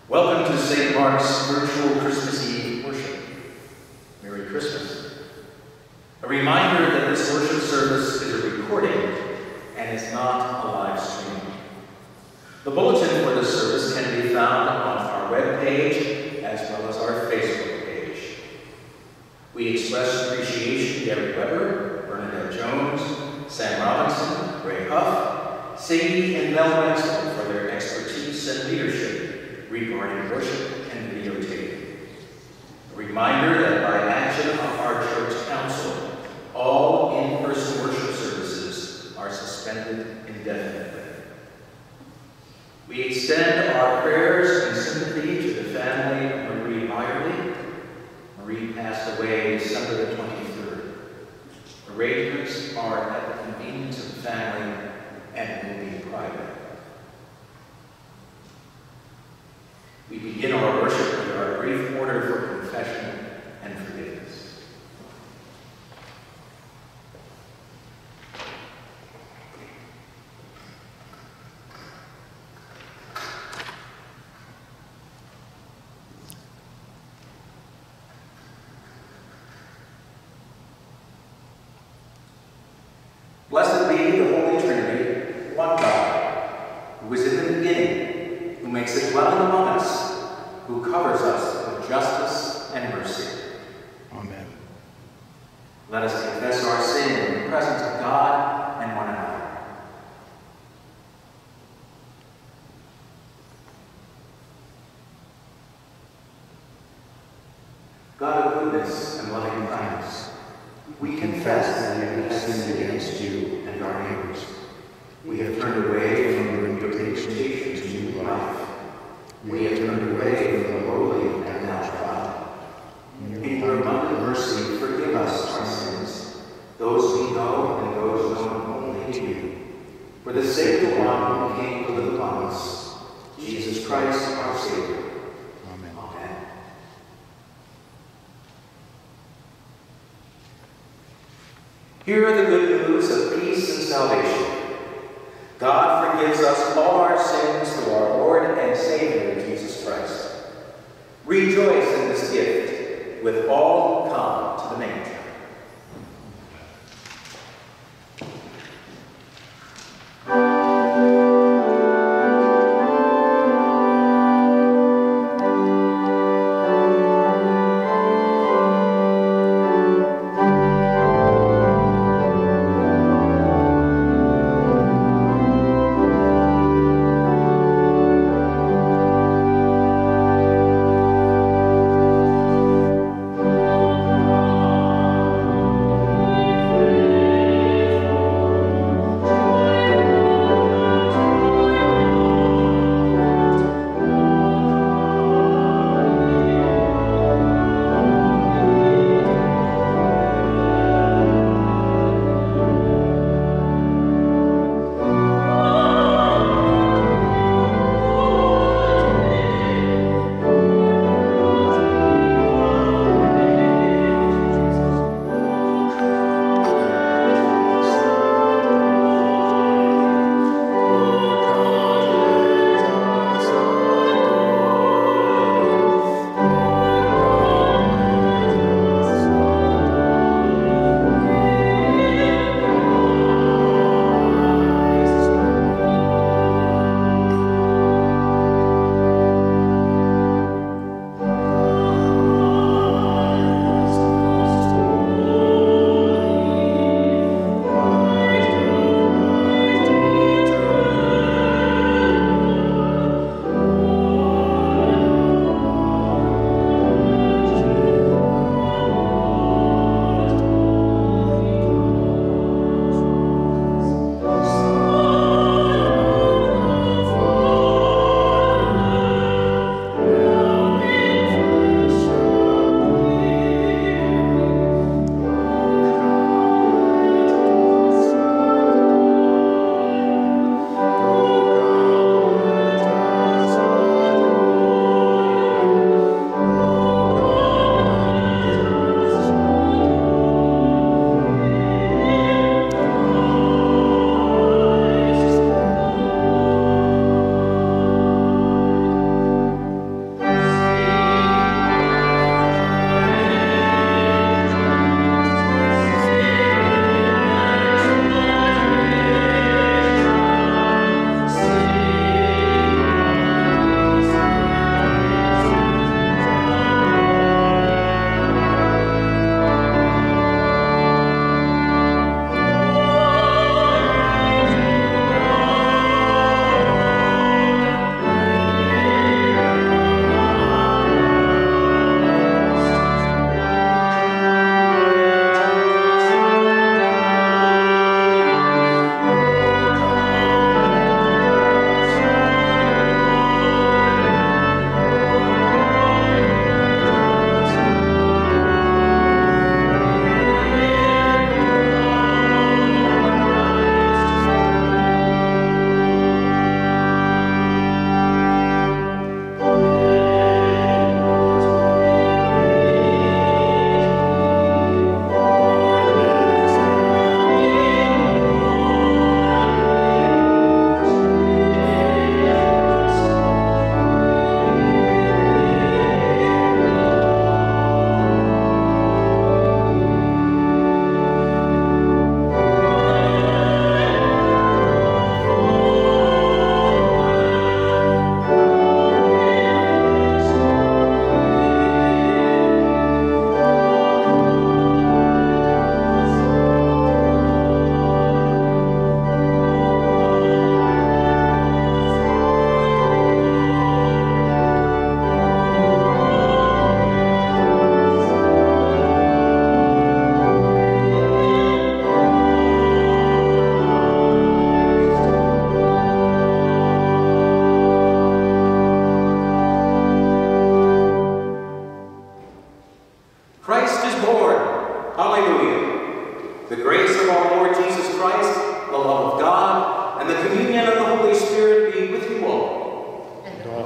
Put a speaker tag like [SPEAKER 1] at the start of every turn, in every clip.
[SPEAKER 1] Welcome to St. Mark's virtual Christmas Eve worship. Merry Christmas. A reminder that this worship service is a recording and is not a live stream. The bulletin for this service can be found on our webpage as well as our Facebook page. We express appreciation to Gary Weber, Bernadette Jones, Sam Robinson, Ray Huff, Sadie and Mel Wentzel for their expertise and leadership regarding worship and videotaping. A reminder that by action of our church council, all in-person worship services are suspended indefinitely. We extend our prayers and sympathy to the family of Marie Byerly. Marie passed away December the 23rd. Arrangements are at the convenience of the family and will be private. We begin our worship with our brief order for confession and forgiveness. Blessed be the Holy Trinity, one God, who is in the beginning, who makes it dwelling among us, who covers us with justice and mercy.
[SPEAKER 2] Amen.
[SPEAKER 1] Let us confess our sin in the presence of God and one another. God of goodness and loving kindness, we confess that we have sinned against you and our neighbors. We have turned away from your invitation to new life. We have turned away from the holy and now God. In your abundant mercy, forgive us our sins, those we know and those known only to you. For the sake of the one who came to live among us, Jesus Christ, our Savior.
[SPEAKER 2] Amen.
[SPEAKER 1] Amen. Hear the good news of peace and salvation. God forgives us all our sins through our Lord and Savior, Jesus Christ. Rejoice in this gift with all who come to the manger.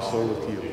[SPEAKER 2] also with you.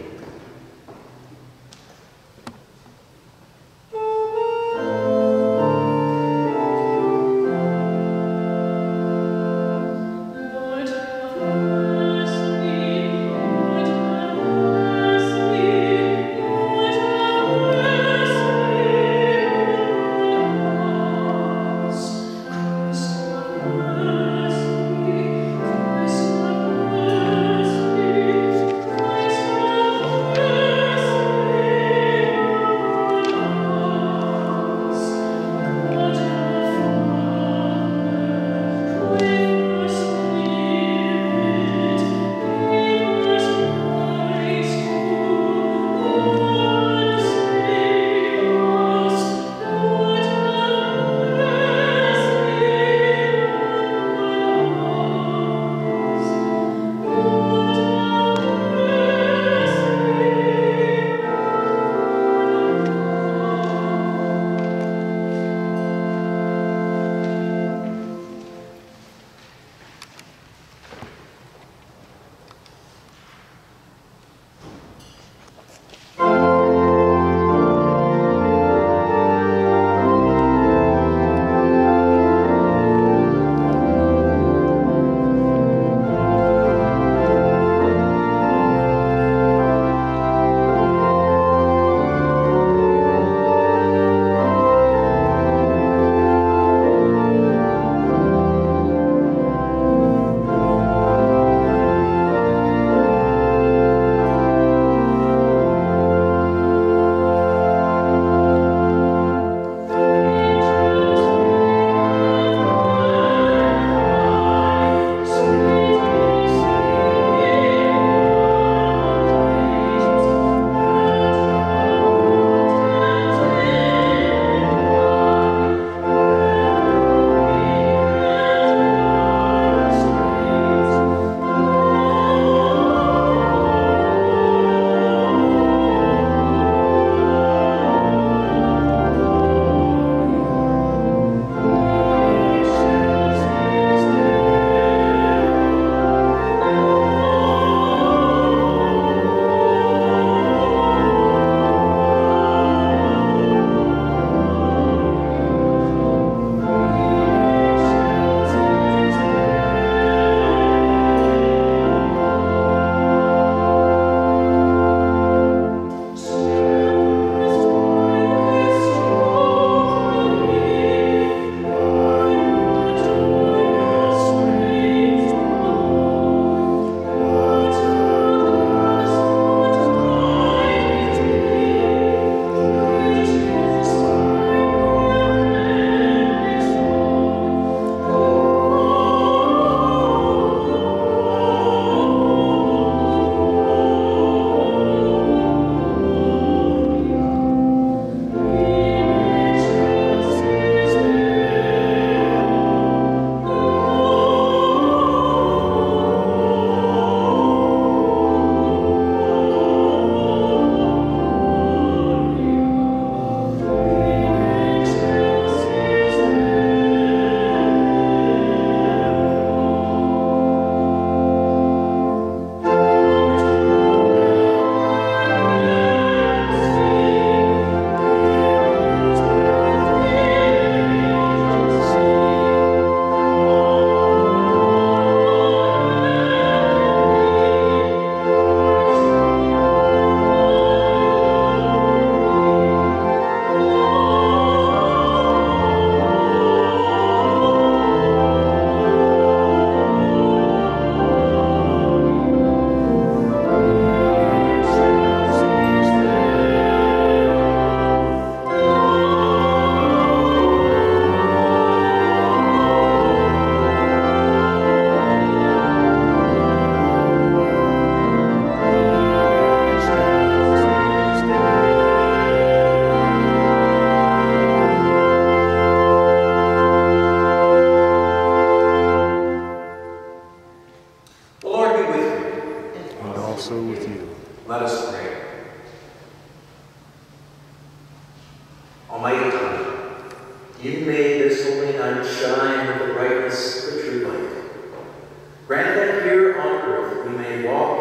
[SPEAKER 1] Almighty God, you made this holy night shine with the brightness of the true light. Grant that here on earth we may walk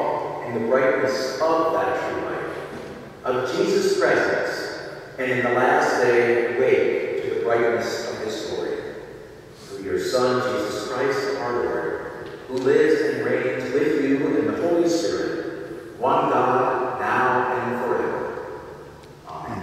[SPEAKER 1] in the brightness of that true light, of Jesus' presence, and in the last day wake to the brightness of his glory. Through your Son, Jesus Christ, our Lord, who lives and reigns with you in the Holy Spirit, one God, now and forever. Amen.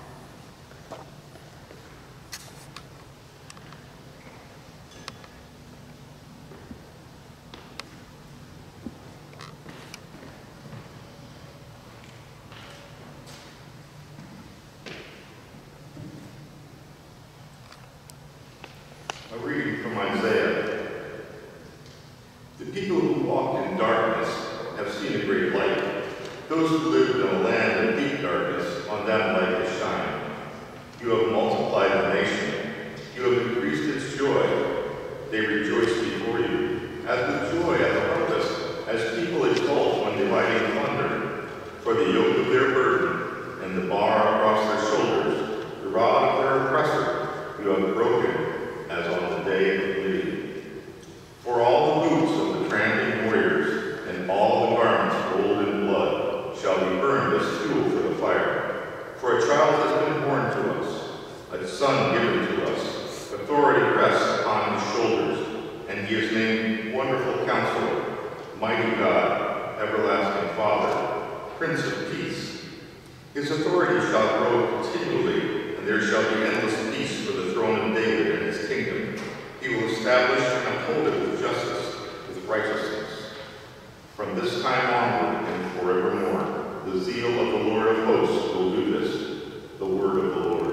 [SPEAKER 2] A reading from Isaiah. The people who walked in darkness have seen a great light. Those who lived in a land of deep darkness, on them light has shined. You have multiplied the nation. You have increased its joy. They rejoice before you, as with joy at the harvest, as people exult when dividing plunder. For the yoke of their burden and the bar across their shoulders, the rod of their oppressor, you have broken, as on the day of Midian. For all the boots of the tramping warriors and all the garments rolled in blood shall be burned as fuel for the fire. For a child has been born to us, a son given to us. Authority rests upon his shoulders, and he is named Wonderful Counselor, Mighty God, Everlasting Father, Prince of Peace. His authority shall grow continually, and there shall be endless peace for the throne of David and his kingdom. He will establish and uphold it with justice, with righteousness. From this time onward and forevermore, the zeal of the Lord of hosts will do this, the word of the Lord.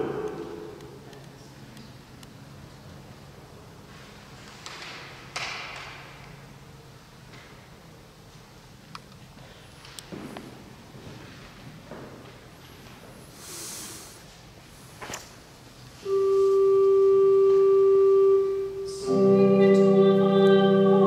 [SPEAKER 3] Sing to our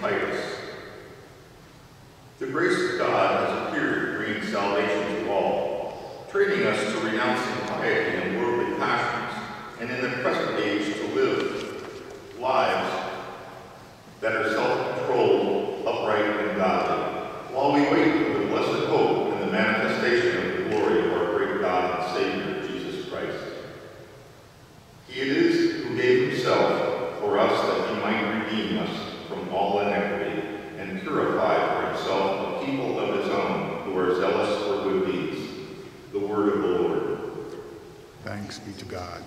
[SPEAKER 2] Titus. The grace of God has appeared, bringing salvation to all, training us to renounce impiety and worldly passions, and in the present age to live lives that are self-controlled, upright, and godly, while we wait for the blessed hope and the manifestation of the glory of our great God and Savior, Jesus Christ. He it is who gave himself for us that he might redeem us from all iniquity and purify for himself a people of his own who are zealous for good deeds. The word of the Lord.
[SPEAKER 3] Thanks be to God.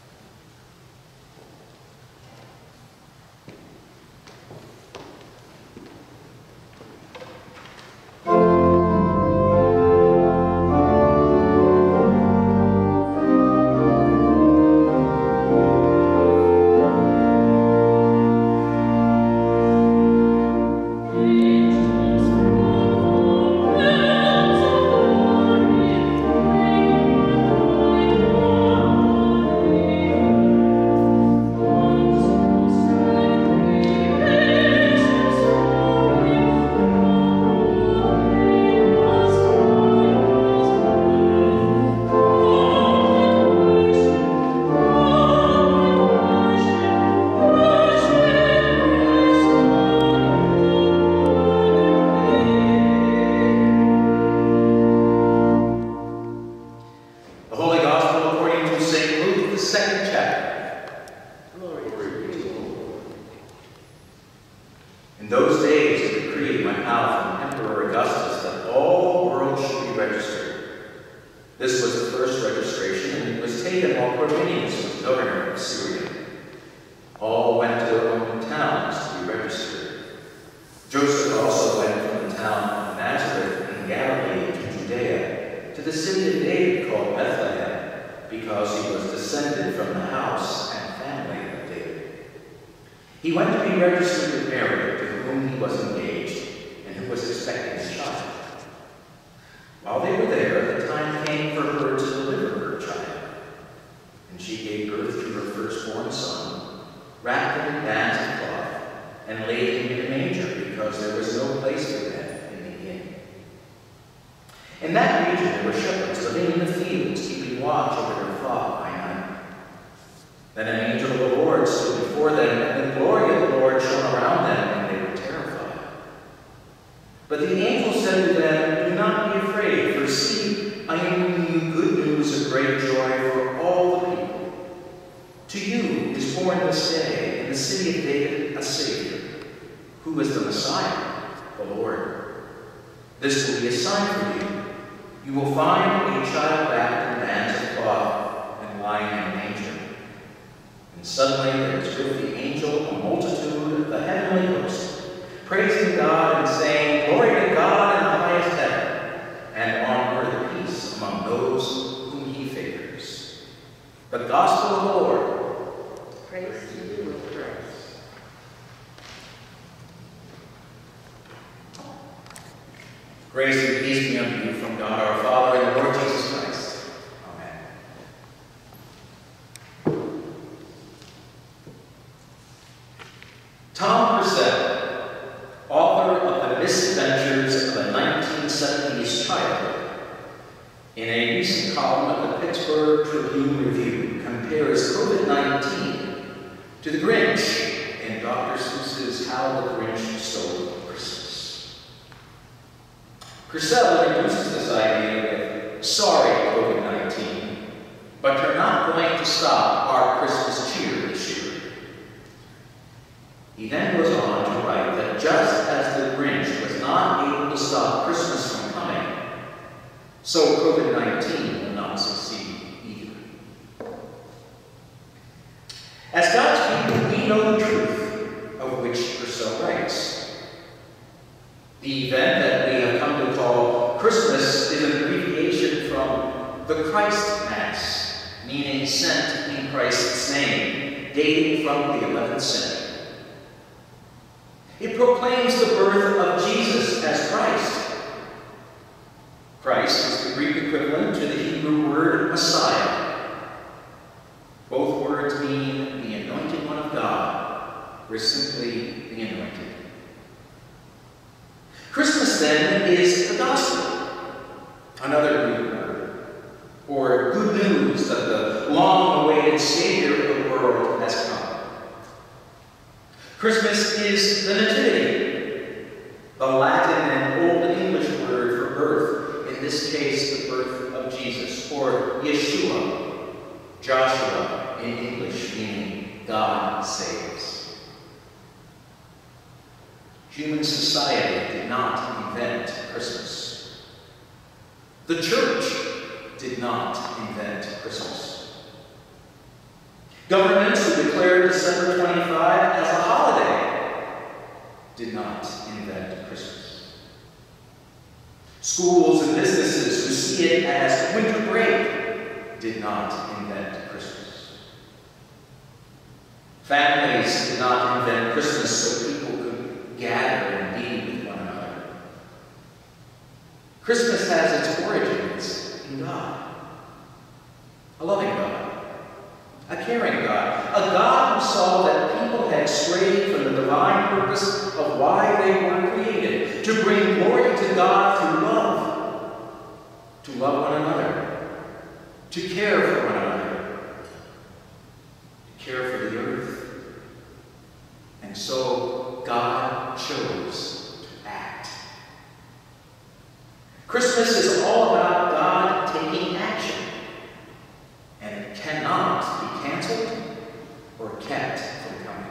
[SPEAKER 1] He went to be registered with Mary, to whom he was engaged, and who was expecting a child. While they were there, the time came for her to deliver her child. And she gave birth to her firstborn son, wrapped him in bands of cloth, and laid him in a manger, because there was no place for them in the inn. In that region there were shepherds living in the fields, keeping watch over their flock by night. Then an angel of the Lord stood before them, and the glory of the Lord shone around them, and they were terrified. But the angel said to them, "Do not be afraid, for see, I am bringing you good news of great joy for all the people. To you is born this day in the city of David a Savior, who is the Messiah, the Lord. This will be a sign for you. You will find a child wrapped in bands of cloth and lying in a manger." And suddenly there was with the angel a multitude of the heavenly host, praising God and saying, "Glory to God in the highest heaven, and on earth peace among those whom he favors." The gospel of the Lord.
[SPEAKER 4] Praise to you, O Christ.
[SPEAKER 1] Grace and peace be unto you from God our Father and the Lord Jesus Christ. Amen. Tom Purcell, author of The Misadventures of a 1970s Childhood, in a recent column of the Pittsburgh Tribune Review, compares COVID-19 to the Grinch in Dr. Seuss's How the Grinch Stole Christmas. Purcell introduces this idea with, "Sorry, COVID-19, but you're not going to stop our Christmas cheer this year." He then goes on to write that just as the Grinch was not able to stop Christmas from coming, so COVID-19 will not succeed either. As God's people, we know the truth of which Purcell writes. The event that we have come to call Christmas is an abbreviation from the Christ Mass, meaning sent in Christ's name, dating from the 11th century. It proclaims the birth of Jesus as Christ. Christ is the Greek equivalent to the Hebrew word Messiah. Both words mean the anointed one of God, or simply the anointed. then is the gospel, another Greek word, or good news that the long-awaited Savior of the world has come. Christmas is the Nativity, the Latin and Old English word for birth, in this case the birth of Jesus, or Yeshua, Joshua in English, meaning God saves. Human society did not invent Christmas. The church did not invent Christmas. Governments who declared December 25 as a holiday did not invent Christmas. Schools and businesses who see it as winter break did not invent Christmas. Families did not invent Christmas so people could gather and be with one another. Christmas has its origins in God. A loving God, a caring God, a God who saw that people had strayed from the divine purpose of why they were created, to bring glory to God through love, to love one another, to care for one another, to care for the earth. And so God chose to act. Christmas is all about God taking action, and it cannot be canceled or kept from coming.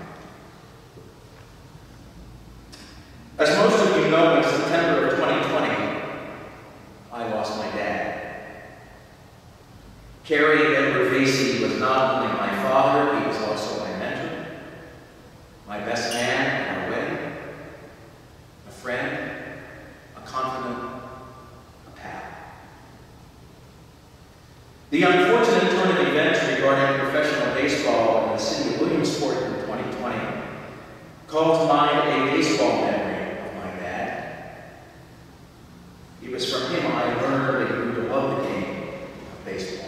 [SPEAKER 1] As most of you know, in September of 2020, I lost my dad. Brian Vasey was not only my father, he was also my mentor, my best man at our wedding, a friend, a confidant, a pal. The unfortunate turn of events regarding professional baseball in the city of Williamsport in 2020 called to mind a baseball memory of my dad. It was from him I learned and grew to love the game of baseball.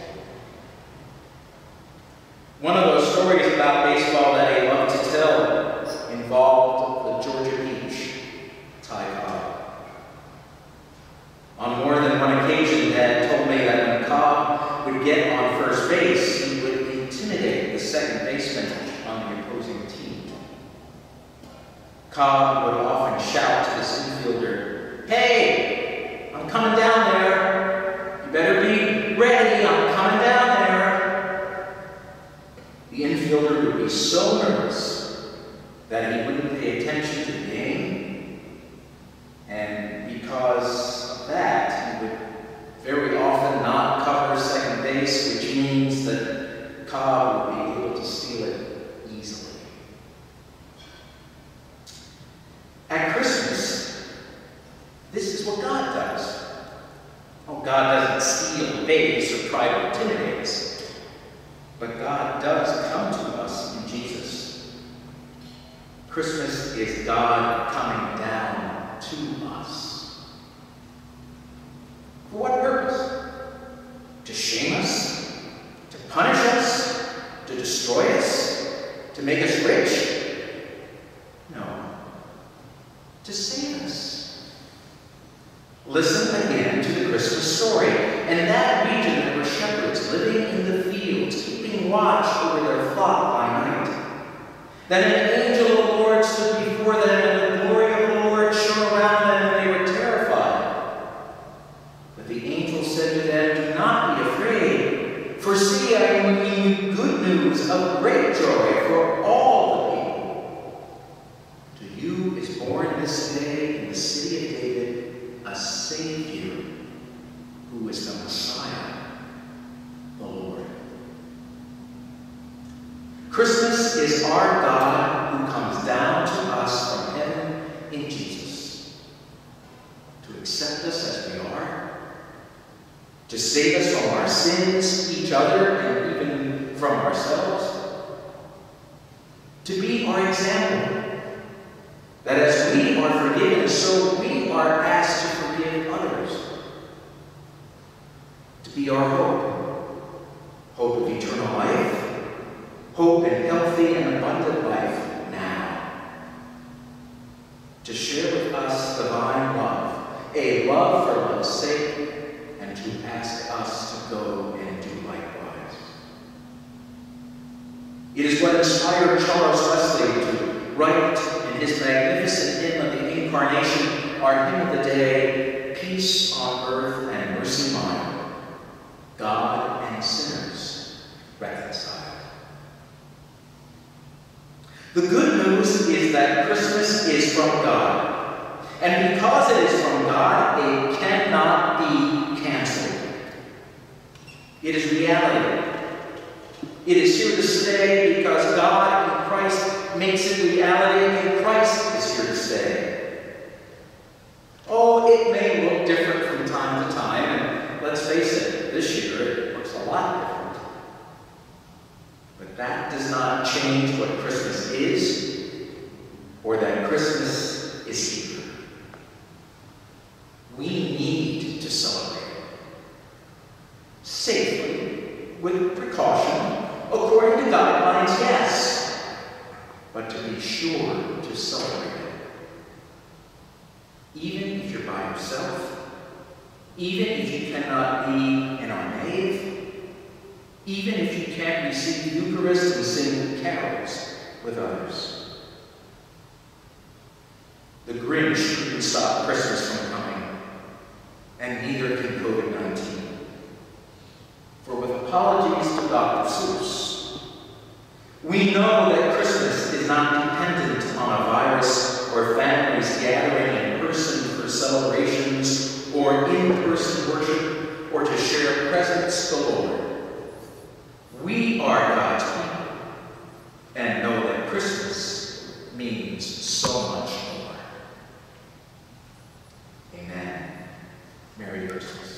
[SPEAKER 1] One of those stories about baseball that he loved to tell involved the Georgia Peach, Ty Cobb. On more than one occasion, Dad told me that when Cobb would get on first base, he would intimidate the second baseman on the opposing team. Cobb would often shout to this infielder, "Hey, I'm coming down there. You better be ready, I'm coming down there." The infielder would be so nervous that he wouldn't pay attention to the game, and because of that, he would very often not cover second base, which means that Cobb would be able to steal it easily. At Christmas, this is what God does. Oh, God doesn't steal a base or try to intimidate us. But God does come to us in Jesus. Christmas is God coming down to us. For what purpose? To shame us? To punish us? To destroy us? To make us rich? No. To save us. Listen again to the Christmas story. And in that region there were shepherds living in the fields, keeping watch over their flock by night. Then an angel of the Lord stood before them, and the glory of the Lord shone around them, and they were terrified. But the angel said to them, "Do not be afraid, for see, I am bringing you good news of great joy for all the people. To you is born this day in the city of David a Savior, who is the Messiah, the Lord." Christmas is our God who comes down to us from heaven in Jesus, to accept us as we are, to save us from our sins, each other, and even from ourselves, to be our example, that as we are forgiven, so we are asked to forgive others, to be our hope of eternal life, hope in healthy and abundant life now, to share with us divine love, a love for love's sake, and to ask us to go and do likewise. It is what inspired Charles Wesley to write in his magnificent hymn of the Incarnation, our hymn of the day, Peace on earth and mercy mild, God and sinners reconciled. The good news is that Christmas is from God. And because it is from God, it cannot be canceled. It is reality. It is here to stay because God in Christ makes it reality, and Christ is here to stay. Oh, it may look different from time to time, and let's face it, this year it looks a lot different. But that does not change what Christmas is, or that Christmas is here. We need to celebrate safely, with precaution, according to guidelines, yes, but to be sure to celebrate it. Even if you're by yourself, even if you cannot be in our nave, even if you can't receive the Eucharist and sing carols with others. The Grinch couldn't stop Christmas from coming, and neither can COVID-19. For with apologies to Dr. Seuss, we know that Christmas is not dependent on a virus or families gathering in person for celebrations or in-person worship or to share presents galore. We are God's people and know that Christmas means so much more. Amen. Merry Christmas.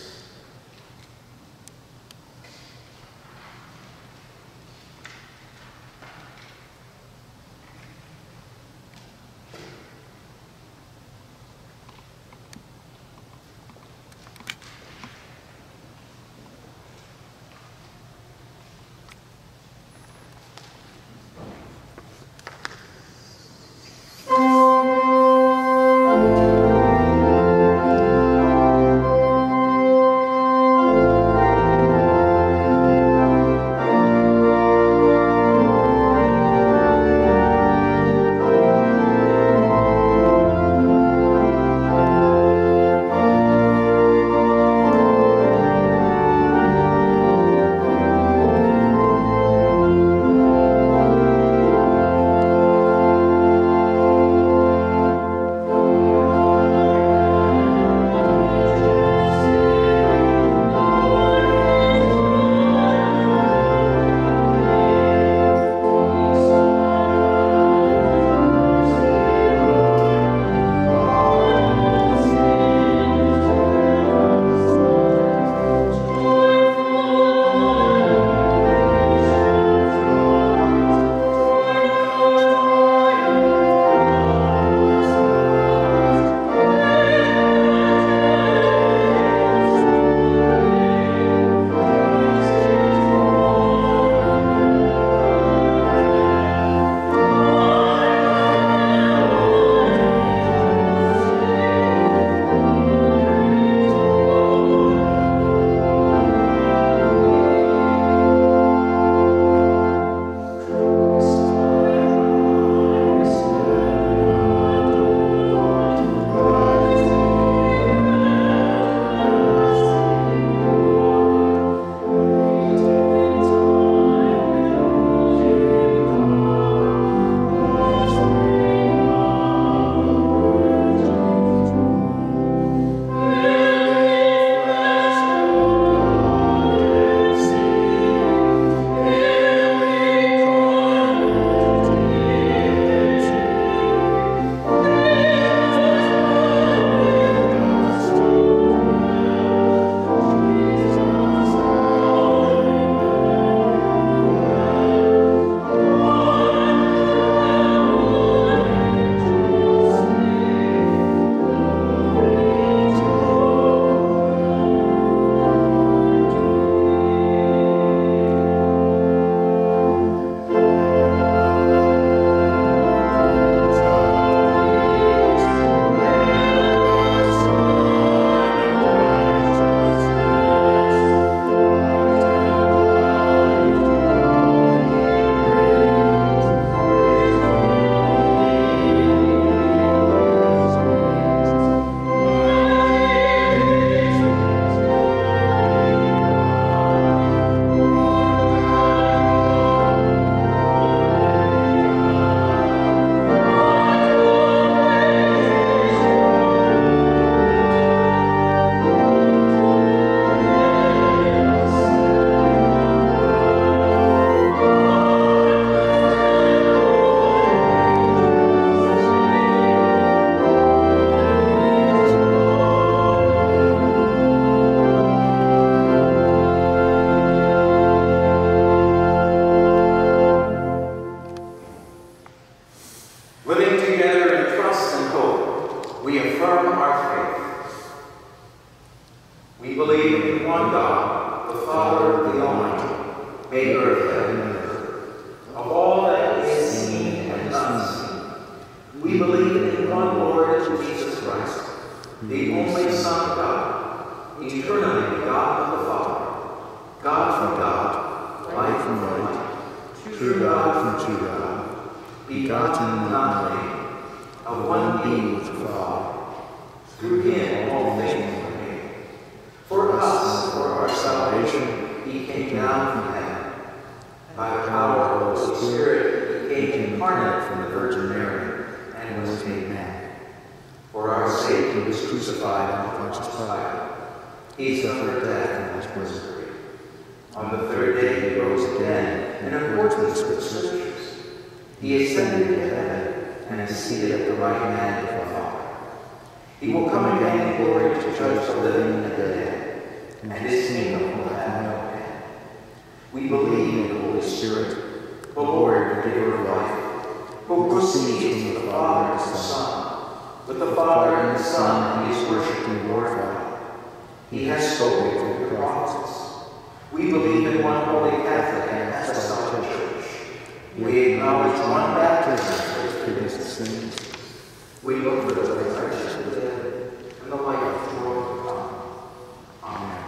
[SPEAKER 1] Father, the Almighty, maker of heaven and earth, of all that is seen and unseen. We believe in one Lord Jesus Christ, the only Son of God, eternally begotten of the Father, God from God, light from light, true God from true God, begotten, not made, of one being with the Father. Through him all things were made. For us, and for our salvation, he came down from heaven. By the power of the Holy Spirit, he came incarnate from the Virgin Mary, and was made man. For our sake, he was crucified on Pontius Pilate. He suffered death and was buried. On the third day he rose again, in accordance with the Scriptures. He ascended into heaven, and is seated at the right hand of the Father. He will come again in glory to judge the living and the dead, and his kingdom will have no end. We believe in the Holy Spirit, the Lord, the giver of life, who proceeds from the Father and the Son. With the Father and the Son he is worshipped and glorified. He has spoken through the prophets. We believe in one holy Catholic and Apostolic Church. We acknowledge one baptism for the forgiveness of sins. We look for the resurrection of the dead and the light of the world to come. Amen.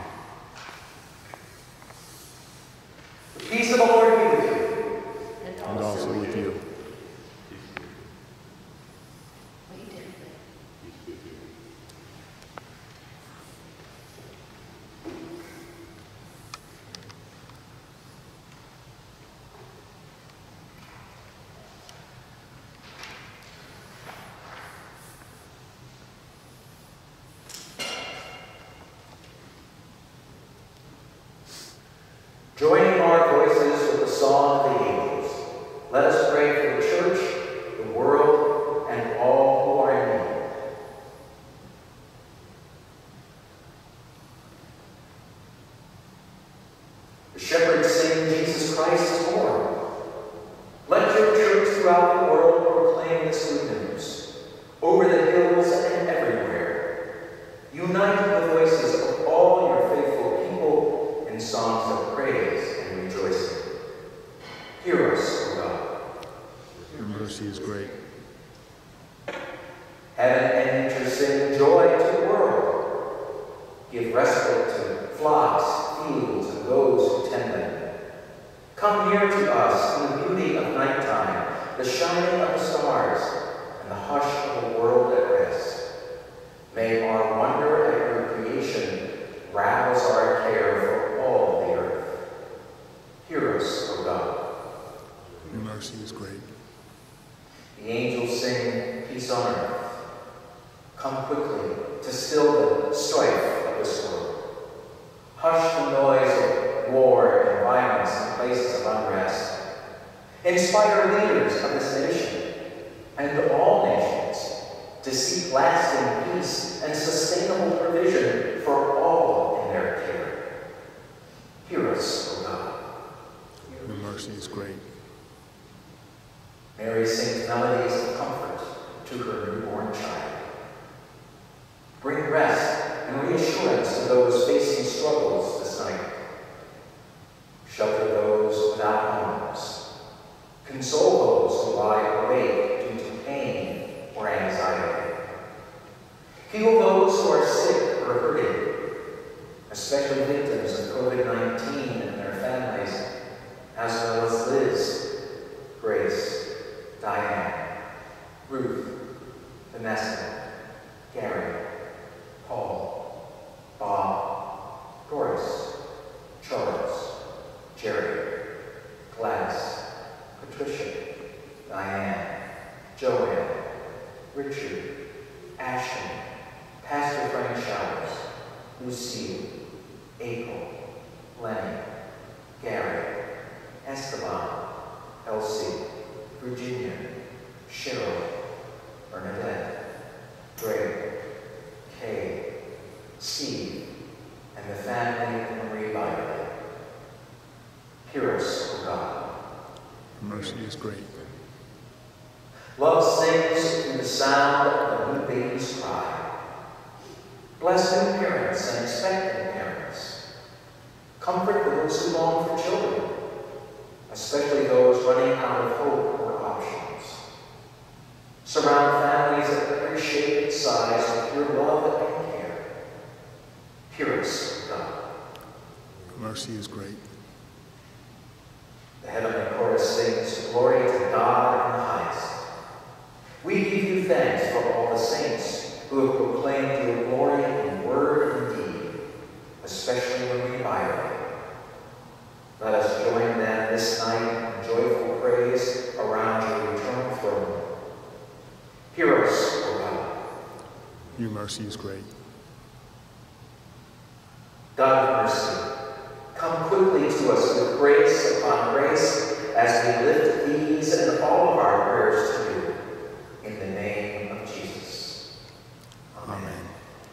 [SPEAKER 1] The peace of the Lord be with you.
[SPEAKER 3] And also with you.
[SPEAKER 1] Joining our voices with the song of the angels, let us pray for the church, the world, and all who are in need. The shepherds sing, Jesus Christ is born. Let your church throughout the world proclaim this good news, over the hills and everywhere. Unite the voices of all your faithful people in songs of praise and rejoicing. Hear us, O God.
[SPEAKER 3] Your mercy is great.
[SPEAKER 1] Heaven and nature sing joy to the world. Give respite to flocks, fields, and those who tend them. Come near to us in the beauty of nighttime, the shining of the stars, and the hush of the world at rest. May our wonder at your creation rouse our care for all the earth. Hear us, O God.
[SPEAKER 3] Your mercy is great.
[SPEAKER 1] The angels sing, peace on earth. Come quickly to still the strife of this world. Hush the noise of war and violence in places of unrest. Inspire leaders of this nation and all nations to seek lasting peace and sustainable provision for all in their care. Hear us, O God.
[SPEAKER 3] Your mercy is great.
[SPEAKER 1] Mary sings melodies of comfort to her newborn child. Bring rest and reassurance to those facing struggles this night. Shelter those without homes. Console those who lie awake due to pain or anxiety. Heal those who are sick or hurting, especially victims of COVID-19 and their families, as well as Liz, Grace, Diane, Ruth, Vanessa, Gary, Paul, Bob, Doris, Charles, Jerry, Gladys, Patricia, Diane, Joanne, Richard, Ashton, Pastor Frank Showers, Lucille, April, Lenny, Gary, Esteban, Elsie, Virginia, Cheryl, Bernadette, Drake, Kay, Steve, and the family of Marie Byerly. Hear us, O God.
[SPEAKER 3] Mercy is great.
[SPEAKER 1] Love sings through the sound of a new baby's cry. Bless new parents and expectant parents. Comfort those who long for children, especially those running out of hope or options. Surround families of every shape and size with your love and care. Hear us, God.
[SPEAKER 3] Your mercy is great.
[SPEAKER 1] The heavenly chorus sings, "Glory to God in the highest." We give you thanks for all the saints who have proclaimed your glory in word and deed, especially when we violate. Let us join them this night in joyful praise around your eternal throne. Hear us, O God.
[SPEAKER 3] Your mercy is great.
[SPEAKER 1] God of mercy, come quickly to us with grace upon grace as we lift these and all of our prayers to you. In the name of Jesus. Amen.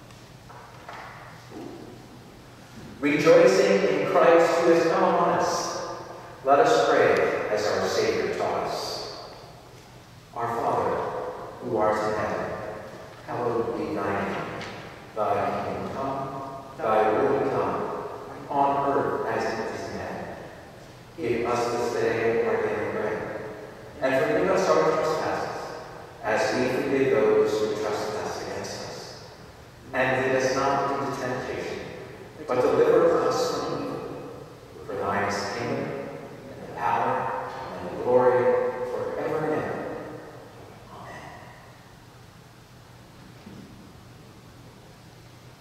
[SPEAKER 1] Rejoicing in Christ who has come among us, let us pray as our Savior taught us. Our Father, who art in heaven, hallowed be thy name. Thy kingdom come, thy will be done, on earth as it is in heaven. Give us this day our daily bread, and forgive us our trespasses, as we forgive those who trespass against us. And lead us not into temptation, but deliver us from evil. For thine is the kingdom, and the power, and the glory, forever and ever. Amen.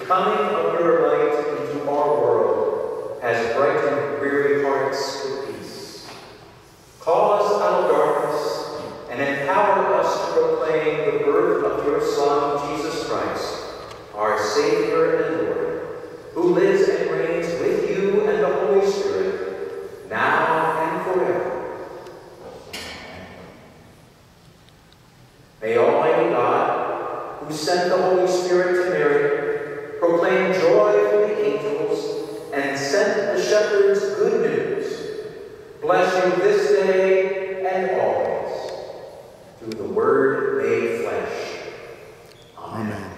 [SPEAKER 1] coming of your light into our world has brightened weary hearts with peace. Call us out of darkness and empower us to proclaim the birth of your Son, Jesus Christ, our Savior and Lord, who lives and reigns with you and the Holy Spirit, now and forever. May Almighty God, who sent the Holy Spirit to Mary, proclaim joy through the angels and sent the shepherds good news, bless you this day and always, through the Word made flesh. Amen.
[SPEAKER 3] Amen.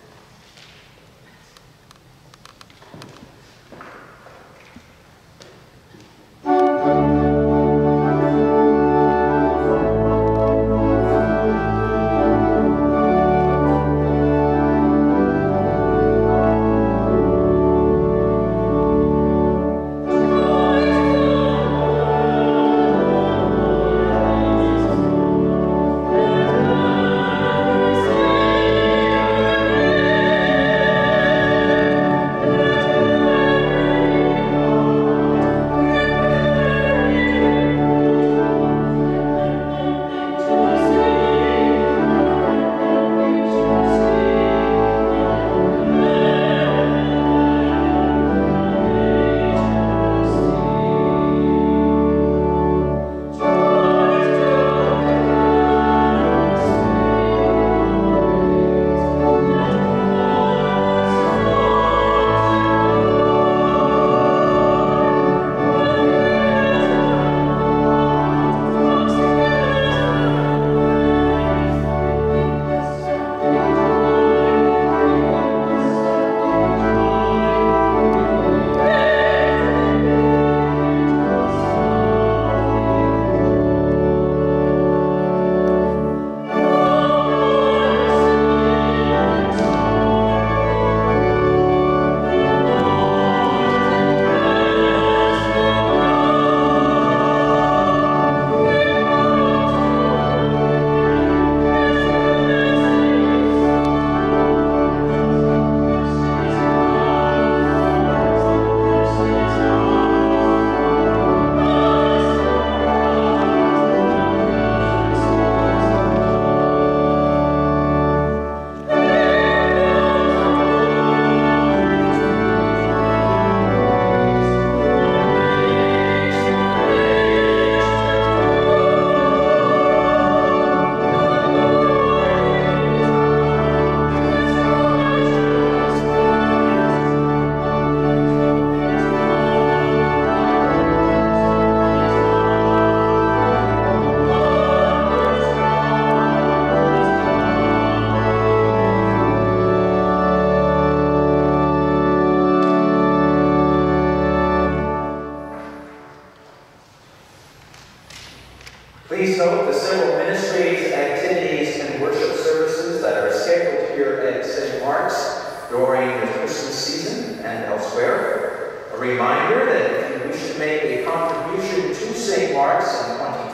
[SPEAKER 1] Please note the several ministries, activities, and worship services that are scheduled here at St. Mark's during the Christmas season and elsewhere. A reminder that if you wish to make a contribution to St. Mark's in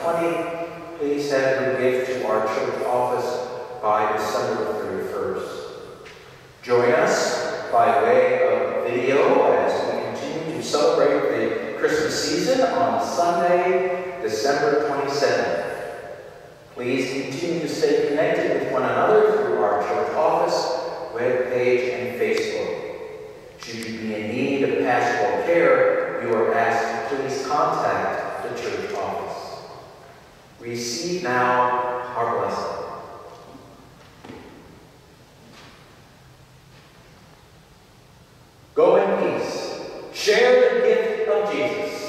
[SPEAKER 1] 2020, please have your gift to our church office by December 31st. Join us by way of video as we continue to celebrate the Christmas season on Sunday, December 27th. Please continue to stay connected with one another through our church office, webpage, and Facebook. Should you be in need of pastoral care, you are asked to please contact the church office. Receive now our blessing. Go in peace. Share the gift of Jesus.